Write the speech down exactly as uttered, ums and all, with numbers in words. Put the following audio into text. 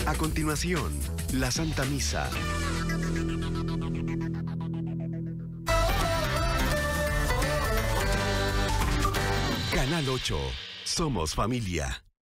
A continuación, la Santa Misa. Canal ocho. Somos familia.